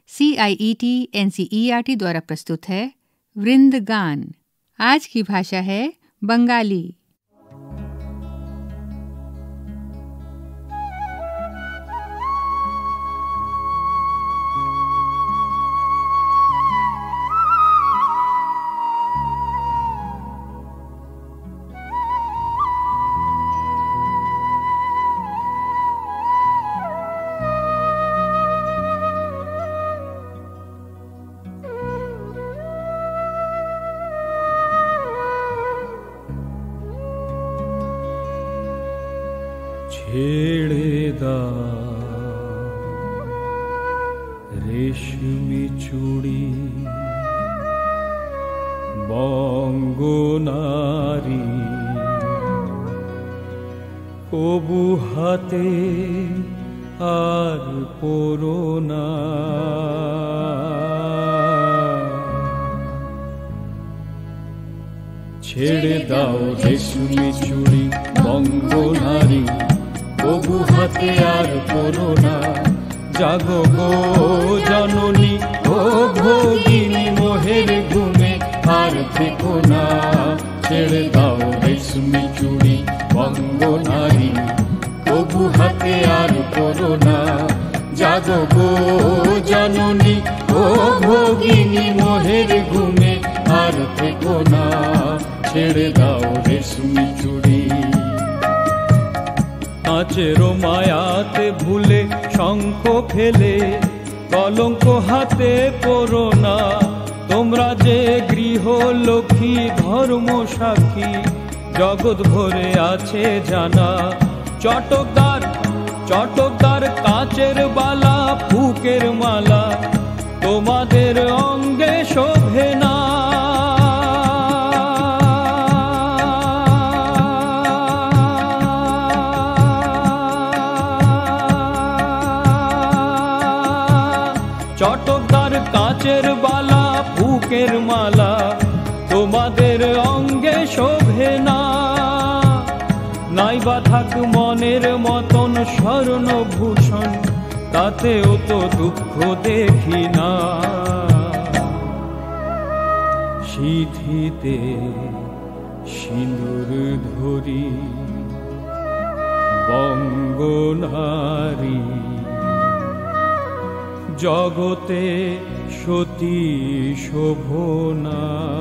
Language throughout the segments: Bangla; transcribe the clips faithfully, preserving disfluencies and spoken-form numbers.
C I E T N C E R T द्वारा प्रस्तुत है वृंदगान। आज की भाषा है बंगाली। ছেড়ে দাও রেশমি চুড়ি বঙ্গনারী, কবু হাতে আর পরো না। ছেড়ে দাও রেশমি চুড়ি বঙ্গনারী, কবু হাতে আর পরো না। জাগো গো জননী ও ভগিনী, মোহের ঘুমে আর থেকো না। ছেড়ে দাও রেশমি চুড়ি বঙ্গনারী, কবু হাতে আর পরো না। জাগো গো জননী ও ভগিনী, মোহের ঘুমে আর থেকো না। ছেড়ে দাও রেশমি চুড়ি। কাঁচের মায়াতে ভুলে শঙ্খ ফেলে কলঙ্ক হাতে পরো না। তোমরা যে গৃহ লক্ষ্মী ধর্ম সাক্ষী, জগৎ ভরে আছে জানা। চটকদার চটকদার কাঁচের বালা ফুকের মালা, তোমাদের অঙ্গে শোভে না। চটকদার কাঁচের বালা ফুকের মালা, তোমাদের অঙ্গে শোভে না। নাইবা থাক মনের মতন স্বর্ণভূষণ, তাতেও তো দুঃখ দেখি না। সিঁথিতে সিঁদুর ধরি বঙ্গনারী, জগতে সতী শোভনা।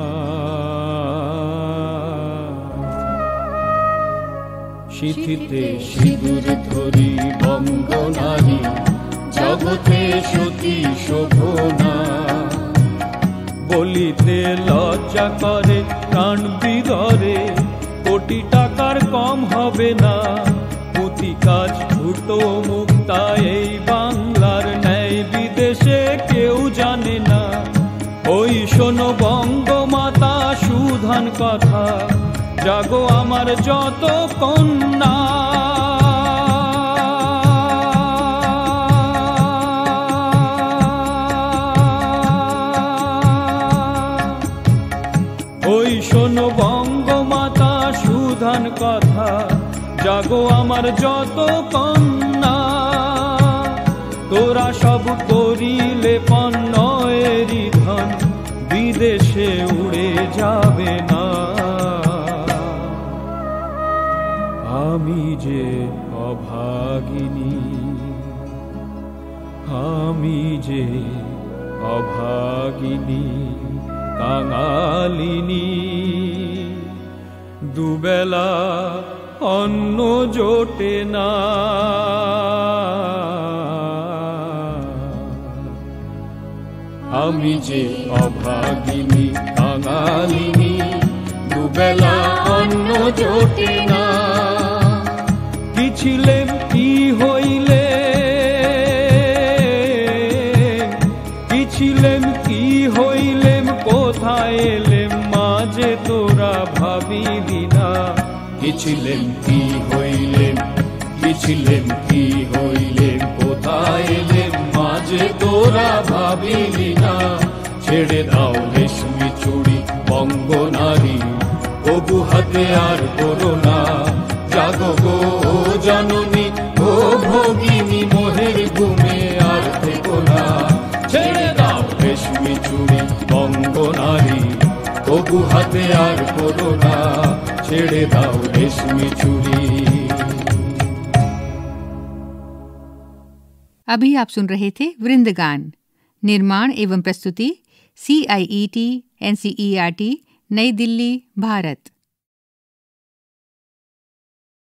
সিঁথিতে সিঁদুর ধরি বঙ্গনারী, জগতে সতী শোভনা। বলিতে লজ্জা করে প্রাণ বিদরে, কোটি টাকার কম হবে না। পুঁতি কাজ ছুটো মুক্তা এই বাংলার ন্যায় বিদেশে কেউ জানে না। ওই শোনো বঙ্গমাতা সুধান কথা, জাগো আমার যত কন্যা। ওই শোনো বঙ্গমাতা সুধান কথা, জাগো আমার যত কন্যা। তোরা সব করিলে পণ্যেরই ধন, বিদেশে উড়ে যাবে না। আমি যে অভাগিনী, আমি যে অভাগিনী কাঙালিনী। দুবেলা অন্ন জোটে না, আমি যে অভাগিনী কাঙালিনী। দুবেলা অন্ন জোটে না। কি ছিলেম কি হইলে, কি ছিলেম কি হইলেম, কোথায় এলেম মাঝে তোরা ভাবিলি না। কি ছিলেম কি হইলেম, কি ছিলেম কি হইলেম, কোথায় এলেম মাঝে তোরা ভাবিলি না। ছেড়ে দাও রেশমি চুড়ি বঙ্গনারী, কবু হাতে আর পরো না। জাগো গো জননী ও ভগিনী, মোহের ঘুমে আর থেকো না। ছেড়ে অঙ্গনারী, তবু হাতে আর করো না, ছেড়ে দাও রেশমি চুড়ি। अभी आप सुन रहे थे वृंदगान। निर्माण एवं प्रस्तुति C I E T N C E R T, New Delhi, Bharat.